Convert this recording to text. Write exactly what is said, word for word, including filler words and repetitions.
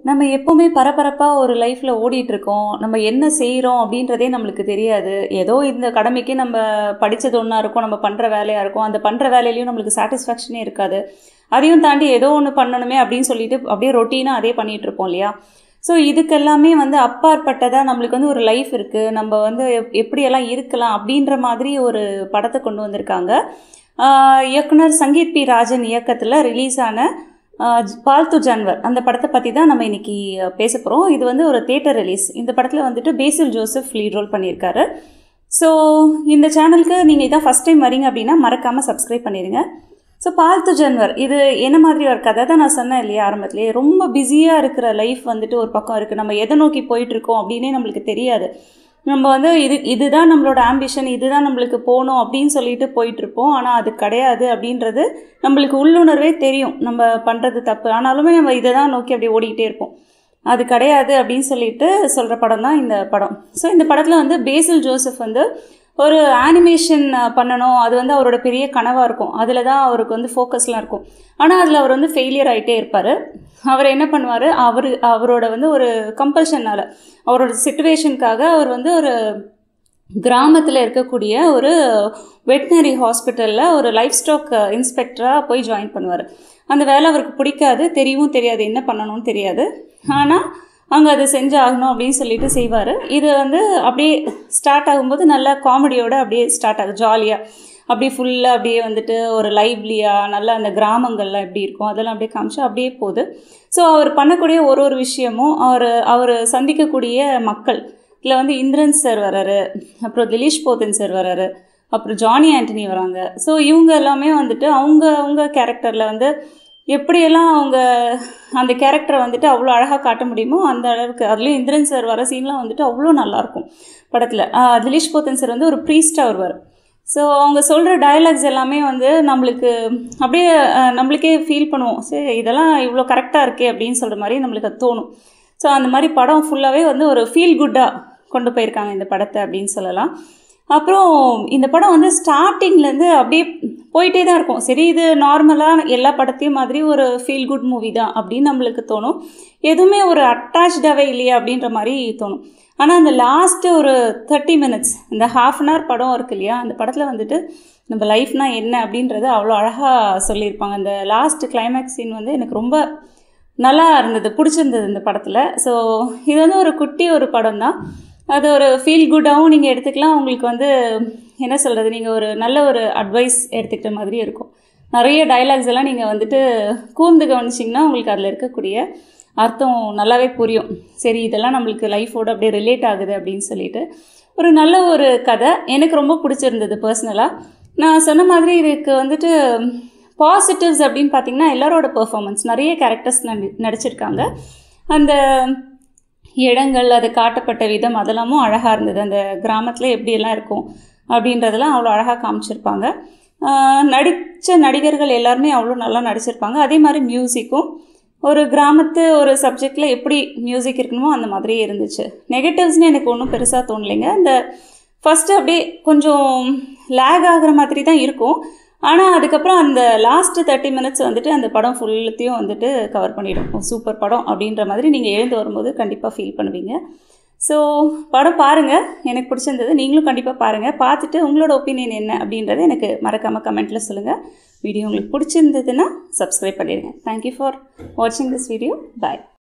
நம்ம எப்பவுமே பரபரப்பா ஒரு லைஃப்ல ஓடிட்டு இருக்கோம். நம்ம என்ன செய்றோம் அப்படின்றதே நம்மளுக்கு தெரியாது. ஏதோ இந்த கடமைக்கு நம்ம படிச்சது ஒண்ணா இருக்கும், நம்ம பண்ற வேலையா இருக்கும். அந்த பண்ற வேலையிலயும் நம்மளுக்கு சாட்டிஸ்ஃபேக்ஷனே இருக்காது. அதையும் தாண்டி ஏதோ ஒன்று பண்ணணுமே அப்படின்னு சொல்லிட்டு அப்படியே ரொட்டீனா அதே பண்ணிட்டு இருப்போம் இல்லையா? ஸோ இதுக்கெல்லாமே வந்து அப்பாற்பட்டதா நம்மளுக்கு வந்து ஒரு லைஃப் இருக்கு. நம்ம வந்து எப் எப்படியெல்லாம் இருக்கலாம் அப்படின்ற மாதிரி ஒரு படத்தை கொண்டு வந்திருக்காங்க. ஆஹ் இயக்குனர் சங்கீத் பி ராஜன் இயக்கத்தில் ரிலீஸ் ஆன பால்த்து ஜன்வர் அந்த படத்தை பற்றி தான் நம்ம இன்னைக்கு பேச போகிறோம். இது வந்து ஒரு தியேட்டர் ரிலீஸ். இந்த படத்தில் வந்துட்டு பேசில் ஜோசப் லீட் ரோல் பண்ணியிருக்காரு. ஸோ இந்த சேனலுக்கு நீங்கள் இதான் ஃபஸ்ட் டைம் வரீங்க அப்படின்னா மறக்காமல் சப்ஸ்கிரைப் பண்ணிடுங்க. ஸோ பால்த்து ஜன்வர் இது என்ன மாதிரி ஒரு கதை தான் நான் சொன்னேன் இல்லையா ஆரம்பத்துலேயே. ரொம்ப பிஸியாக இருக்கிற லைஃப் வந்துட்டு ஒரு பக்கம் இருக்குது. நம்ம எதை நோக்கி போயிட்டுருக்கோம் அப்படின்னே நம்மளுக்கு தெரியாது. நம்ம வந்து இது இதுதான் நம்மளோட ஆம்பிஷன், இதுதான் நம்மளுக்கு போகணும் அப்படின்னு சொல்லிட்டு போயிட்டுருப்போம். ஆனால் அது கிடையாது அப்படின்றது நம்மளுக்கு உள்ளுணர்வே தெரியும். நம்ம பண்ணுறது தப்பு, ஆனாலுமே நம்ம இதை தான் நோக்கி அப்படியே ஓடிக்கிட்டே இருப்போம். அது கிடையாது அப்படின்னு சொல்லிட்டு சொல்கிற படம் தான் இந்த படம். ஸோ இந்த படத்தில் வந்து பேசில் ஜோசப் வந்து ஒரு ஆனிமேஷன் பண்ணணும், அது வந்து அவரோட பெரிய கனவாக இருக்கும். அதில் தான் அவருக்கு வந்து ஃபோக்கஸ்லாம் இருக்கும். ஆனால் அதில் அவர் வந்து ஃபெயிலியர் ஆகிட்டே இருப்பார். அவர் என்ன பண்ணுவார், அவர் அவரோட வந்து ஒரு கம்பல்ஷனால், அவரோட சிச்சுவேஷனுக்காக அவர் வந்து ஒரு கிராமத்தில் இருக்கக்கூடிய ஒரு வெட்டினரி ஹாஸ்பிட்டலில் ஒரு லைஃப் ஸ்டாக் இன்ஸ்பெக்டராக போய் ஜாயின் பண்ணுவார். அந்த வேலை அவருக்கு பிடிக்காது, தெரியவும் தெரியாது, என்ன பண்ணணும்னு தெரியாது. ஆனால் அங்கே அதை செஞ்சாகணும் அப்படின்னு சொல்லிட்டு செய்வார். இது வந்து அப்படியே ஸ்டார்ட் ஆகும்போது நல்லா காமெடியோடு அப்படியே ஸ்டார்ட் ஆகும், ஜாலியாக அப்படியே ஃபுல்லாக அப்படியே வந்துட்டு ஒரு லைவ்லியாக நல்லா அந்த கிராமங்கள்லாம் எப்படி இருக்கும் அதெல்லாம் அப்படியே காமிச்சு அப்படியே போகுது. ஸோ அவர் பண்ணக்கூடிய ஒரு ஒரு விஷயமும் அவர் அவர் சந்திக்கக்கூடிய மக்கள், இதில் வந்து இந்திரன் சார் வராரு, அப்புறம் திலீஷ் போத்தன் சார் வராரு, அப்புறம் ஜானி ஆண்டனி வராங்க. ஸோ இவங்க எல்லாமே வந்துட்டு அவங்க அவங்க கேரக்டரில் வந்து எப்படியெல்லாம் அவங்க அந்த கேரக்டரை வந்துட்டு அவ்வளோ அழகாக காட்ட முடியுமோ அந்த அளவுக்கு. அதுலேயும் இந்திரன் சார் வர சீன்லாம் வந்துட்டு அவ்வளோ நல்லாயிருக்கும் படத்தில். திலீஷ் போத்தன் சார் வந்து ஒரு ப்ரீஸ்டாக வருவார். ஸோ அவங்க சொல்கிற டயலாக்ஸ் எல்லாமே வந்து நம்மளுக்கு அப்படியே நம்மளுக்கே ஃபீல் பண்ணுவோம், சரி இதெல்லாம் இவ்வளோ கரெக்டாக இருக்கே அப்படின்னு சொல்கிற மாதிரி நம்மளுக்கு அது தோணும். ஸோ அந்த மாதிரி படம் ஃபுல்லாகவே வந்து ஒரு ஃபீல் குட்டாக கொண்டு போயிருக்காங்க இந்த படத்தை அப்படின்னு சொல்லலாம். அப்புறம் இந்த படம் வந்து ஸ்டார்டிங்லேருந்து அப்படியே போயிட்டே தான் இருக்கும். சரி இது நார்மலாக எல்லா படத்தையும் மாதிரி ஒரு ஃபீல் குட் மூவி தான் அப்படின்னு நம்மளுக்கு தோணும். எதுவுமே ஒரு அட்டாச்சாகவே இல்லையா அப்படின்ற மாதிரி தோணும். ஆனால் அந்த லாஸ்ட்டு ஒரு தேர்ட்டி மினிட்ஸ் இந்த ஹாஃப் அன் ஹவர் படம் இருக்கு இல்லையா, அந்த படத்தில் வந்துட்டு நம்ம லைஃப்னால் என்ன அப்படின்றத அவ்வளோ அழகாக சொல்லியிருப்பாங்க. அந்த லாஸ்ட் கிளைமேக்ஸ் சீன் வந்து எனக்கு ரொம்ப நல்லா இருந்தது, பிடிச்சிருந்தது இந்த படத்தில். ஸோ இது வந்து ஒரு குட்டி ஒரு படம் தான். அது ஒரு ஃபீல் குட்டாகவும் நீங்கள் எடுத்துக்கலாம். உங்களுக்கு வந்து என்ன சொல்கிறது, நீங்கள் ஒரு நல்ல ஒரு அட்வைஸ் எடுத்துக்கிட்ட மாதிரி இருக்கும். நிறைய டைலாக்ஸ் எல்லாம் நீங்கள் வந்துட்டு கூர்ந்து கவனிச்சிங்கன்னா உங்களுக்கு அதில் இருக்கக்கூடிய அர்த்தம் நல்லாவே புரியும். சரி இதெல்லாம் நம்மளுக்கு லைஃபோடு அப்படியே ரிலேட் ஆகுது அப்படின்னு சொல்லிட்டு ஒரு நல்ல ஒரு கதை எனக்கு ரொம்ப பிடிச்சிருந்தது பர்சனலாக. நான் சொன்ன மாதிரி இதுக்கு வந்துட்டு பாசிட்டிவ்ஸ் அப்படின்னு பார்த்திங்கன்னா எல்லாரோட பெர்ஃபார்மன்ஸ், நிறைய கேரக்டர்ஸ் நடி நடிச்சிருக்காங்க. அந்த இடங்கள், அது காட்டப்பட்ட விதம் அதெல்லாமும் அழகாக இருந்தது. அந்த கிராமத்தில் எப்படியெல்லாம் இருக்கும் அப்படின்றதெல்லாம் அவ்வளோ அழகாக காமிச்சிருப்பாங்க. நடித்த நடிகர்கள் எல்லாருமே அவ்வளோ நல்லா நடிச்சிருப்பாங்க. அதே மாதிரி மியூசிக்கும் ஒரு கிராமத்து ஒரு சப்ஜெக்டில் எப்படி மியூசிக் இருக்கணுமோ அந்த மாதிரியே இருந்துச்சு. நெகட்டிவ்ஸ்னு எனக்கு ஒன்றும் பெருசாக தோணலைங்க. இந்த ஃபஸ்ட்டு அப்படியே கொஞ்சம் லேக் ஆகிற மாதிரி தான் இருக்கும். ஆனால் அதுக்கப்புறம் அந்த லாஸ்ட்டு தேர்ட்டி மினிட்ஸ் வந்துட்டு அந்த படம் ஃபுல்லத்தையும் வந்துட்டு கவர் பண்ணிவிடும். சூப்பர் படம் அப்படின்ற மாதிரி நீங்கள் எழுந்து வரும்போது கண்டிப்பாக ஃபீல் பண்ணுவீங்க. ஸோ படம் பாருங்கள், எனக்கு பிடிச்சிருந்தது. நீங்களும் கண்டிப்பாக பாருங்கள். பார்த்துட்டு உங்களோட ஒப்பீனியன் என்ன அப்படின்றத எனக்கு மறக்காமல் கமெண்ட்டில் சொல்லுங்கள். வீடியோ உங்களுக்கு பிடிச்சிருந்ததுன்னா சப்ஸ்கிரைப் பண்ணிடுங்க. தேங்க்யூ ஃபார் வாட்சிங் திஸ் வீடியோ. பாய்.